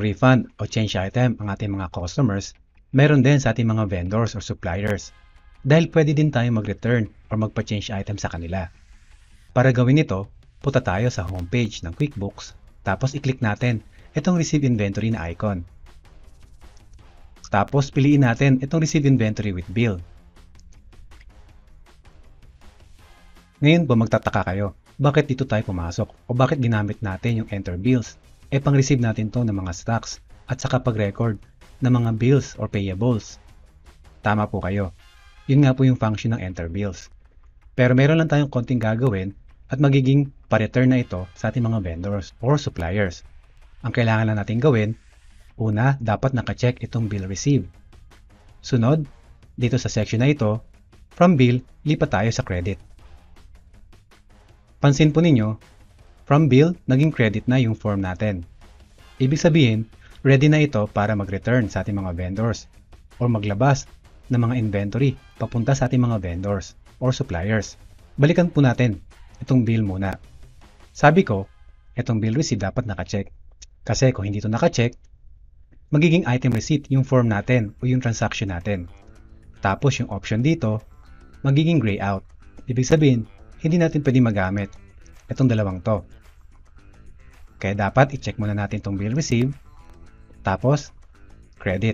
merong refund o change item ang ating mga customers, meron din sa ating mga vendors or suppliers. Dahil pwede din tayong mag-return or magpa-change item sa kanila. Para gawin ito, punta tayo sa homepage ng QuickBooks, tapos i-click natin itong Receive Inventory na icon. Tapos piliin natin itong Receive Inventory with Bill. Ngayon po magtataka kayo, bakit dito tayo pumasok o bakit ginamit natin yung Enter Bills? Pang-receive natin to ng mga stocks at saka pag-record ng mga bills or payables. Tama po kayo. Yun nga po yung function ng Enter Bills. Pero meron lang tayong konting gagawin at magiging pa-return na ito sa ating mga vendors or suppliers. Ang kailangan lang natin gawin, una, dapat naka-check itong bill receive. Sunod, dito sa section na ito, from bill, lipat tayo sa credit. Pansin po ninyo, from bill, naging credit na yung form natin. Ibig sabihin, ready na ito para mag-return sa ating mga vendors or maglabas ng mga inventory papunta sa ating mga vendors or suppliers. Balikan po natin itong bill muna. Sabi ko, itong bill receipt dapat naka-check. Kasi kung hindi ito naka-check, magiging item receipt yung form natin o yung transaction natin. Tapos yung option dito, magiging gray out. Ibig sabihin, hindi natin pwede magamit itong dalawang to. Kaya dapat i-check muna natin itong bill receive, tapos credit.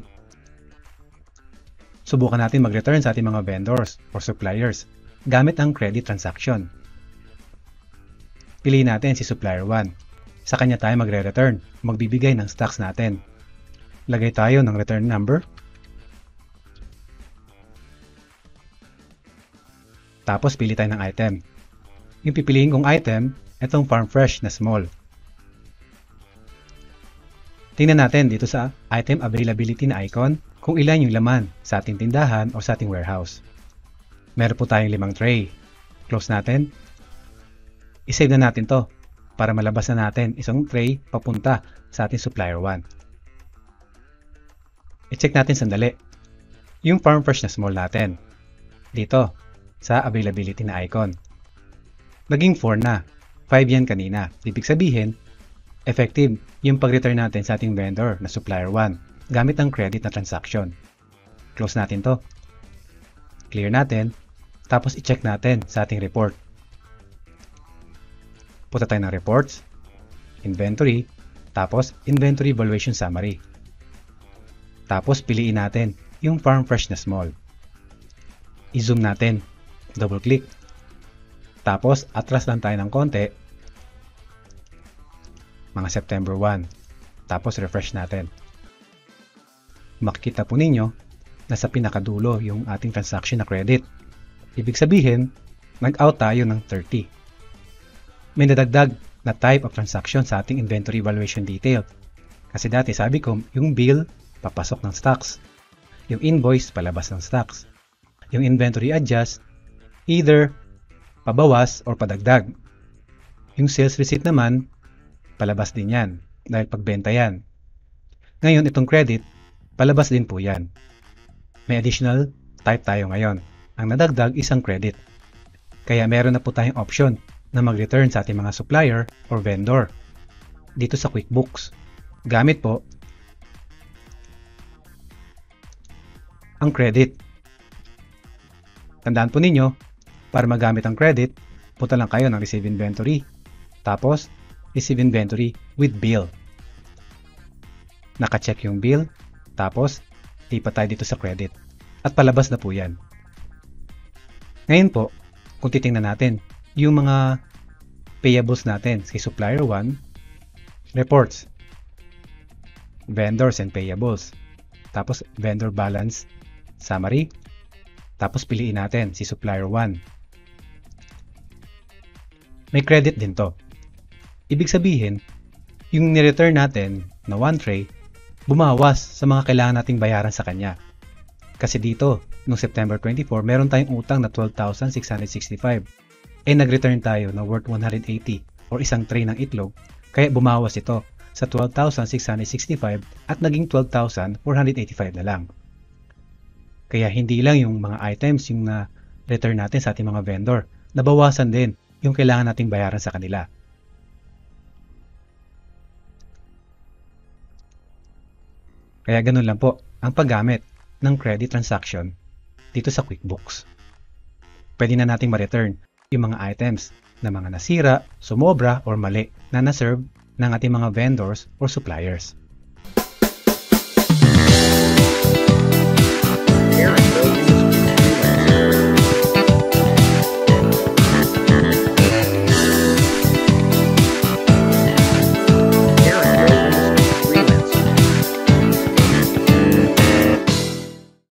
Subukan natin mag-return sa ating mga vendors or suppliers gamit ang credit transaction. Piliin natin si Supplier 1. Sa kanya tayo magre-return, magbibigay ng stocks natin. Lagay tayo ng return number. Tapos pili tayo ng item. Yung pipiliin kong item, itong Farm Fresh na small. Tingnan natin dito sa item availability na icon kung ilan yung laman sa ating tindahan o sa ating warehouse. Meron po tayong 5 tray. Close natin. I-save na natin to para malabas na natin isang tray papunta sa ating supplier 1. I-check natin sandali. Yung Farm Fresh na small natin. Dito sa availability na icon. Naging 4 na. 5 yan kanina. Ibig sabihin, effective yung pag-return natin sa ating vendor na supplier 1 gamit ang credit na transaction. Close natin to. Clear natin. Tapos i-check natin sa ating report. Punta tayo ng reports, inventory, tapos inventory valuation summary. Tapos piliin natin yung Farm Fresh na small. I-zoom natin. Double click. Tapos atras lang tayo ng konti. Mga September 1. Tapos refresh natin. Makikita po ninyo na sa pinakadulo yung ating transaction na credit. Ibig sabihin, nag-out tayo ng 30. May nadagdag na type of transaction sa ating inventory valuation detail. Kasi dati sabi ko, yung bill, papasok ng stocks. Yung invoice, palabas ng stocks. Yung inventory adjust, either pabawas or padagdag. Yung sales receipt naman, palabas din yan dahil pagbenta yan. Ngayon, itong credit, palabas din po yan. May additional type tayo ngayon. Ang nadagdag isang credit. Kaya meron na po tayong option na mag-return sa ating mga supplier or vendor dito sa QuickBooks. Gamit po ang credit. Tandaan po ninyo, para magamit ang credit, punta lang kayo ng Receive Inventory. Tapos, Receive Inventory with Bill. Naka-check yung bill. Tapos, lipat tayo dito sa credit. At palabas na po yan. Ngayon po, kung titingnan natin, yung mga payables natin kay Supplier 1, reports, vendors and payables, tapos vendor balance, summary, tapos piliin natin si Supplier 1. May credit din to. Ibig sabihin, yung ni-return natin na 1 tray, bumawas sa mga kailangan nating bayaran sa kanya. Kasi dito, noong September 24, meron tayong utang na 12,665. Nag-return tayo na worth 180 or isang tray ng itlog, kaya bumawas ito sa 12,665 at naging 12,485 na lang. Kaya hindi lang yung mga items yung na-return natin sa ating mga vendor, nabawasan din yung kailangan nating bayaran sa kanila. Kaya ganun lang po ang paggamit ng credit transaction dito sa QuickBooks. Pwede na nating ma-return yung mga items na mga nasira, sumobra, or mali na na-serve ng ating mga vendors or suppliers.